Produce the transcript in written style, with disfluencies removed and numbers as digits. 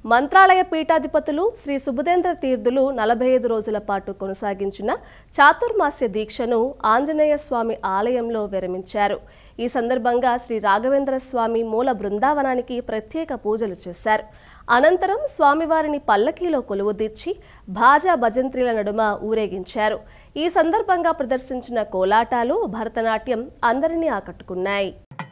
మంత్రాలయ పీఠాధిపతులు శ్రీ సుబుధేంద్ర తీర్థులు 45 రోజుల పాటు కొనసాగించిన చాతుర్మాస్య దీక్షను ఆంజనేయ స్వామి ఆలయంలో విరమించారు. ఈ సందర్భంగా శ్రీ రాఘవేంద్ర స్వామి మూల బృందావనానికి ప్రత్యేక పూజలు చేశారు. అనంతరం స్వామివారిని పల్లకీలో కొలువుదీర్చి భాజా భజంత్రీల నడుమ ఊరేగించారు. ఈ సందర్భంగా ప్రదర్శించిన కోలాటాలు, భరతనాట్యం అందరినీ ఆకట్టుకున్నాయి.